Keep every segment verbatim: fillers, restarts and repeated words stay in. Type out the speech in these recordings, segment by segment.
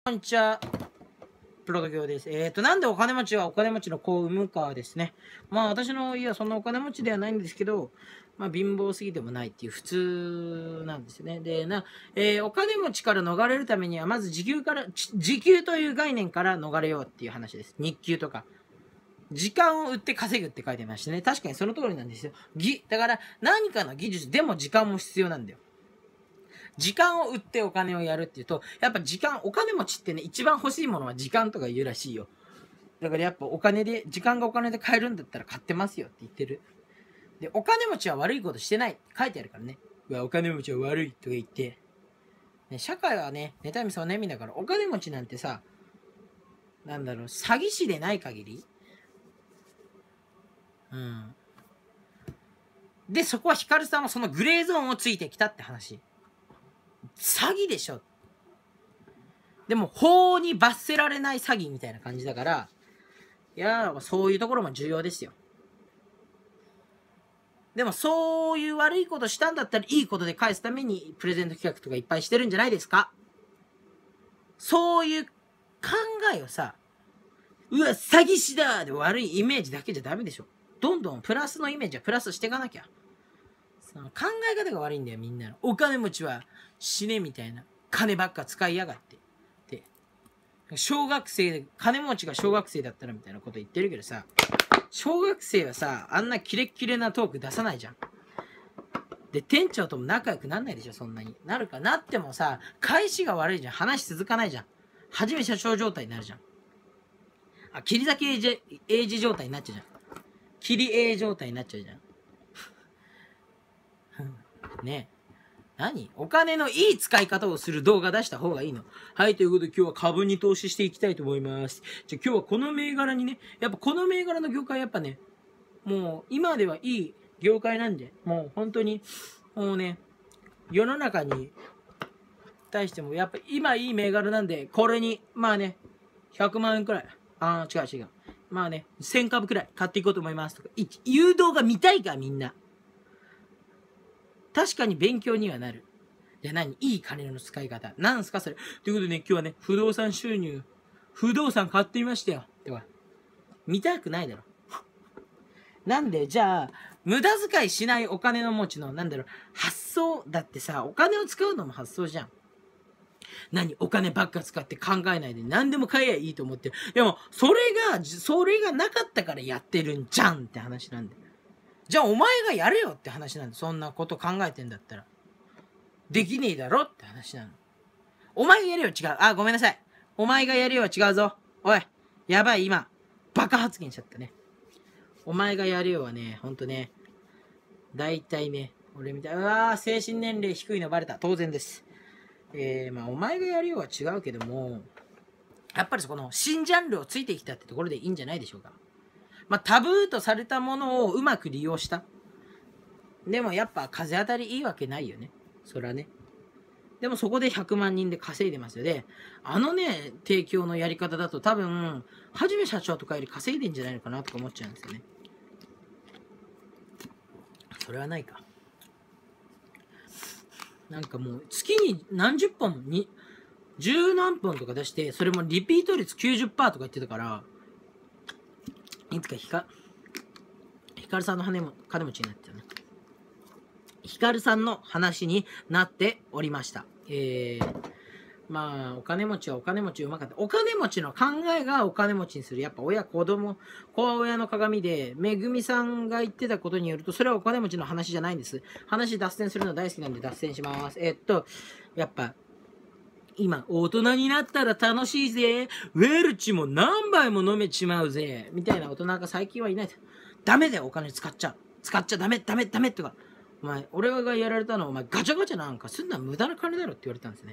こんにちは。プロト業です。えっと、なんでお金持ちはお金持ちの子を産むかですね。まあ私の家はそんなお金持ちではないんですけど、まあ貧乏すぎてもないっていう普通なんですよね。で、な、えー、お金持ちから逃れるためには、まず時給から、時給という概念から逃れようっていう話です。日給とか。時間を売って稼ぐって書いてましてね。確かにその通りなんですよ。ぎ、だから何かの技術でも時間も必要なんだよ。時間を売ってお金をやるっていうと、やっぱ時間、お金持ちってね、一番欲しいものは時間とか言うらしいよ。だからやっぱお金で、時間がお金で買えるんだったら買ってますよって言ってる。で、お金持ちは悪いことしてないって書いてあるからね。うわ、お金持ちは悪いとか言って。ね、社会はね、妬みそうねみだから、お金持ちなんてさ、なんだろう、詐欺師でない限りうん。で、そこはヒカルさんはそのグレーゾーンをついてきたって話。詐欺でしょ。でも法に罰せられない詐欺みたいな感じだから、いやー、そういうところも重要ですよ。でもそういう悪いことしたんだったらいいことで返すためにプレゼント企画とかいっぱいしてるんじゃないですか。そういう考えをさ、うわ、詐欺師だで悪いイメージだけじゃダメでしょ。どんどんプラスのイメージはプラスしていかなきゃ。その考え方が悪いんだよ、みんなの。お金持ちは死ねみたいな。金ばっか使いやがって。で、小学生、金持ちが小学生だったらみたいなこと言ってるけどさ、小学生はさ、あんなキレッキレなトーク出さないじゃん。で、店長とも仲良くなんないでしょ、そんなに。なるかなってもさ、返しが悪いじゃん。話続かないじゃん。はじめ社長状態になるじゃん。あ、切り裂きエイジ、エイジ状態になっちゃうじゃん。切りエイ状態になっちゃうじゃん。ねえ。何？お金のいい使い方をする動画出した方がいいの。はい、ということで今日は株に投資していきたいと思います。じゃあ今日はこの銘柄にね、やっぱこの銘柄の業界やっぱね、もう今ではいい業界なんで、もう本当に、もうね、世の中に対してもやっぱ今いい銘柄なんで、これに、まあね、ひゃくまんえんくらい。ああ、違う違う。まあね、せんかぶくらい買っていこうと思いますとか、誘導が見たいかみんな。確かに勉強にはなる。じゃあ何？いい金の使い方。なんすかそれ。ということでね、今日はね、不動産収入、不動産買ってみましたよ。では、見たくないだろ。なんで、じゃあ、無駄遣いしないお金の持ちの、なんだろう、発想。だってさ、お金を使うのも発想じゃん。何？お金ばっか使って考えないで何でも買えばいいと思ってる。でも、それが、それがなかったからやってるんじゃんって話なんだよ。じゃあお前がやれよって話なんだ。そんなこと考えてんだったら。できねえだろって話なの。お前がやれよ違う。あ、ごめんなさい。お前がやれよ違うぞ。おい。やばい、今。バカ発言しちゃったね。お前がやれよはね、ほんとね。だいたいね、俺みたい。うわー、精神年齢低いのバレた。当然です。えー、まあ、お前がやるよは違うけども、やっぱりそこの新ジャンルをついてきたってところでいいんじゃないでしょうか。まあ、タブーとされたものをうまく利用した。でもやっぱ風当たりいいわけないよね。そらね。でもそこでひゃくまん人で稼いでますよね。あのね、提供のやり方だと多分、はじめ社長とかより稼いでんじゃないのかなとか思っちゃうんですよね。それはないか。なんかもう月に何十本に、十何本とか出して、それもリピート率 きゅうじゅっパーセント とか言ってたから、いつかヒカ、ヒカルさんの金も金持ちになっちゃうね。ヒカルさんの話になっておりました。えー、まあ、お金持ちはお金持ちうまかった。お金持ちの考えがお金持ちにする。やっぱ親、子供、子は親の鏡で、めぐみさんが言ってたことによると、それはお金持ちの話じゃないんです。話脱線するの大好きなんで脱線します。えー、っと、やっぱ、今、大人になったら楽しいぜ。ウェルチも何杯も飲めちまうぜ。みたいな大人が最近はいない。ダメだよ、お金使っちゃう。使っちゃダメ、ダメ、ダメとか。お前、俺がやられたのは、お前、ガチャガチャなんかすんのは無駄な金だろって言われたんですね。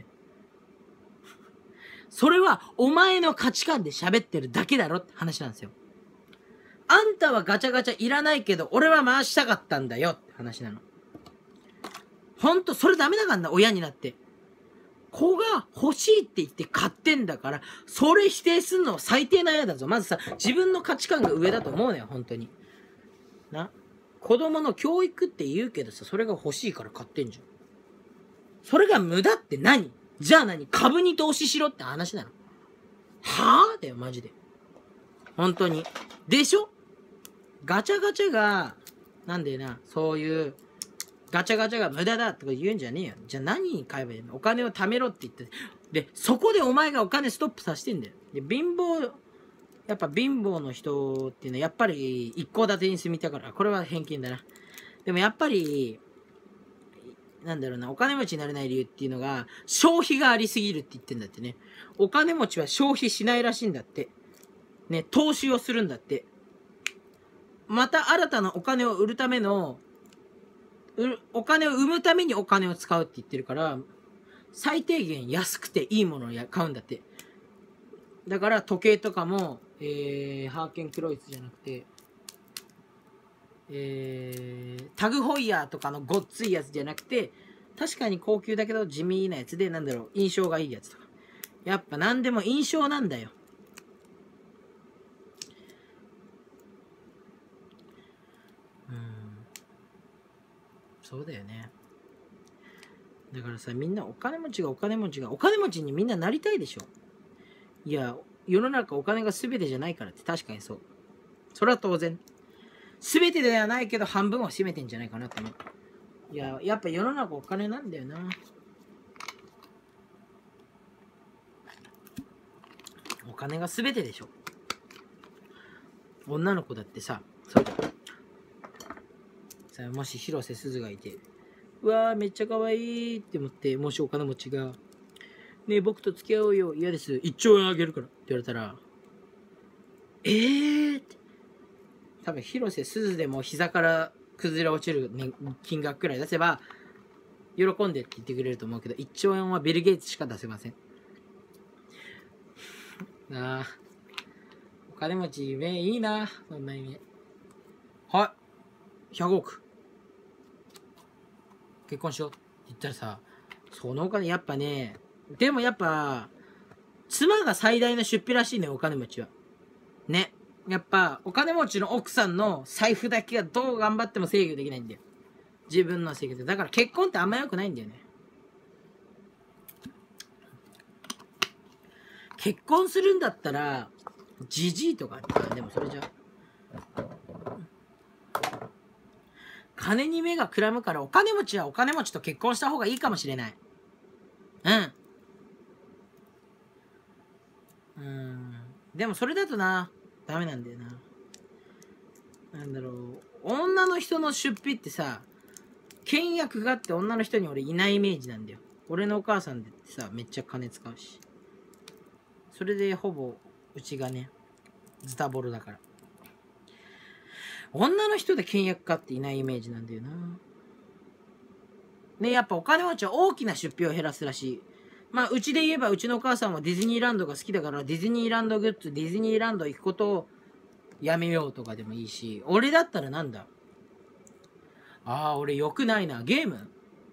それは、お前の価値観で喋ってるだけだろって話なんですよ。あんたはガチャガチャいらないけど、俺は回したかったんだよって話なの。ほんと、それダメだからな、親になって。子が欲しいって言って買ってんだから、それ否定すんのは最低なやだぞ。まずさ、自分の価値観が上だと思うのよ、本当に。な。子供の教育って言うけどさ、それが欲しいから買ってんじゃん。それが無駄って何？じゃあ何？株に投資しろって話なの。 はぁだよ、マジで。本当に。でしょ？ガチャガチャが、なんだよな、そういう、ガチャガチャが無駄だとか言うんじゃねえよ。じゃあ何に買えばいいの？お金を貯めろって言って。で、そこでお前がお金ストップさせてんだよ。で、貧乏、やっぱ貧乏の人っていうのはやっぱり一戸建てに住みたから、これは偏見だな。でもやっぱり、なんだろうな、お金持ちになれない理由っていうのが、消費がありすぎるって言ってんだってね。お金持ちは消費しないらしいんだって。ね、投資をするんだって。また新たなお金を売るための、お金を生むためにお金を使うって言ってるから、最低限安くていいものを買うんだって。だから時計とかも、えー、ハーケンクロイツじゃなくて、えー、タグホイヤーとかのごっついやつじゃなくて、確かに高級だけど地味なやつで、なんだろう、印象がいいやつとか。やっぱ何でも印象なんだよ。うん。そうだよね。だからさ、みんなお金持ちがお金持ちが、お金持ちにみんななりたいでしょ。いや、世の中お金が全てじゃないからって確かにそう。それは当然。全てではないけど半分は占めてんじゃないかなって思う。いや、やっぱ世の中お金なんだよな。お金が全てでしょ。女の子だってさ、そうじゃん。さあ、もし広瀬すずがいて、うわーめっちゃ可愛いって思って、もしお金持ちが、ねえ僕と付き合おうよ、嫌です、いっちょうえんあげるからって言われたら、えーって多分広瀬すずでも膝から崩れ落ちる、ね、金額くらい出せば喜んでって言ってくれると思うけど、いっちょうえんはビル・ゲイツしか出せません。なあ、お金持ち夢いいな、そんな夢。はい、ひゃくおく結婚しようって言ったらさ、そのお金やっぱね、でもやっぱ妻が最大の出費らしいね、お金持ちはね。やっぱお金持ちの奥さんの財布だけがどう頑張っても制御できないんだよ、自分の制御で。だから結婚ってあんま良くないんだよね。結婚するんだったらジジイとか、でもそれじゃ金に目がくらむから、お金持ちはお金持ちと結婚した方がいいかもしれない。うんうんでもそれだとな、ダメなんだよな。なんだろう、女の人の出費ってさ、倹約があって女の人に俺いないイメージなんだよ。俺のお母さんでさ、めっちゃ金使うし。それでほぼうちがね、ズタボロだから。女の人で倹約家っていないイメージなんだよな。ね、やっぱお金持ちは大きな出費を減らすらしい。まあ、うちで言えばうちのお母さんはディズニーランドが好きだから、ディズニーランドグッズ、ディズニーランド行くことをやめようとかでもいいし、俺だったらなんだ、ああ、俺良くないな。ゲーム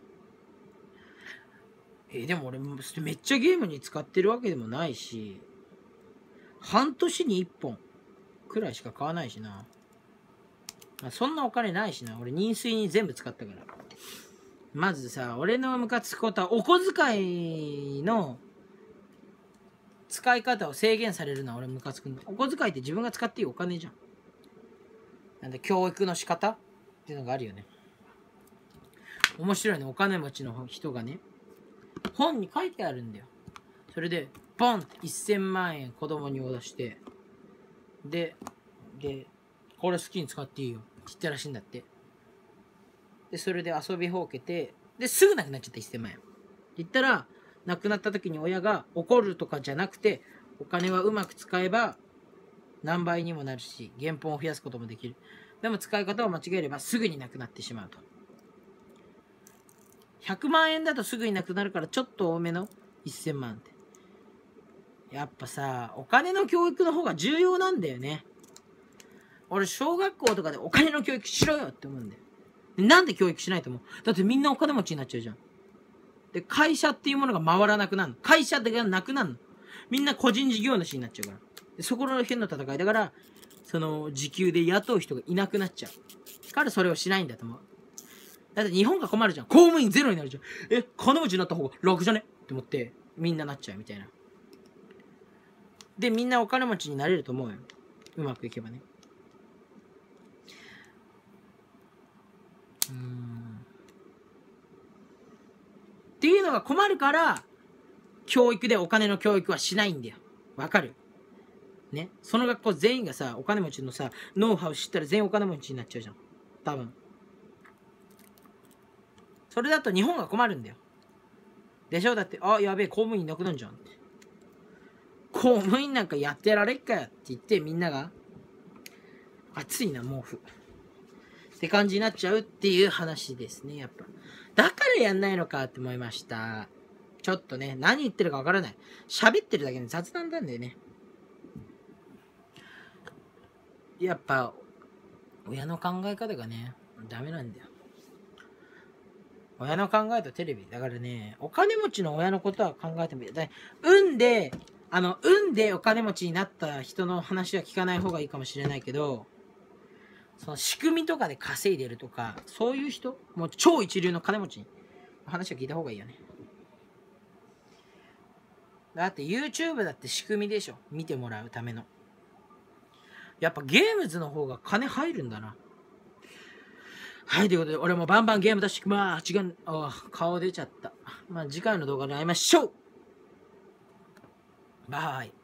えー、でも俺めっちゃゲームに使ってるわけでもないし、半年にいっぽんくらいしか買わないしな。まあ、そんなお金ないしな。俺任水に全部使ったから。まずさ、俺のムカつくことは、お小遣いの使い方を制限されるのは俺ムカつくんだ。お小遣いって自分が使っていいお金じゃん。なんで教育の仕方っていうのがあるよね。面白いね。お金持ちの人がね、本に書いてあるんだよ。それでボンってせんまんえん子供に渡して、ででこれ好きに使っていいよって言ったらしいんだって。でそれで遊びほうけて、ですぐなくなっちゃったせんまんえんって言ったら、なくなった時に親が怒るとかじゃなくて、お金はうまく使えば何倍にもなるし原本を増やすこともできる。でも使い方を間違えればすぐになくなってしまうと。ひゃくまんえんだとすぐになくなるから、ちょっと多めのせんまんって。やっぱさ、お金の教育の方が重要なんだよね。俺小学校とかでお金の教育しろよって思うんだよ。なんで教育しないと思う？だってみんなお金持ちになっちゃうじゃん。で会社っていうものが回らなくなるの。会社がなくなるの。みんな個人事業主になっちゃうから。でそこの辺の戦いだから、その時給で雇う人がいなくなっちゃうから、それをしないんだと思う。だって日本が困るじゃん。公務員ゼロになるじゃん。え、金持ちになった方が楽じゃねって思ってみんななっちゃうみたいな。 で、みんなお金持ちになれると思うよ。うまくいけばね。うーん。っていうのが困るから、教育でお金の教育はしないんだよ。わかる？ね。その学校全員がさ、お金持ちのさ、ノウハウ知ったら全員お金持ちになっちゃうじゃん。多分。それだと日本が困るんだよ。でしょ？だって、あ、やべえ、公務員いなくなるじゃんって。公務員なんかやってられっかよって言って、みんなが、熱いな、毛布。って感じになっちゃうっていう話ですね、やっぱ。だからやんないのかって思いました。ちょっとね、何言ってるかわからない。喋ってるだけで雑談なんだよね。やっぱ、親の考え方がね、ダメなんだよ。親の考えとテレビ。だからね、お金持ちの親のことは考えてもいい。だ運で、あの、運でお金持ちになった人の話は聞かない方がいいかもしれないけど、その仕組みとかで稼いでるとか、そういう人、もう超一流の金持ちの話は聞いた方がいいよね。だって YouTube だって仕組みでしょ。見てもらうための。やっぱゲームズの方が金入るんだな。はい、ということで、俺もバンバンゲーム出してきまーす。違う、あ、顔出ちゃった。まあ、次回の動画で会いましょう。バイ。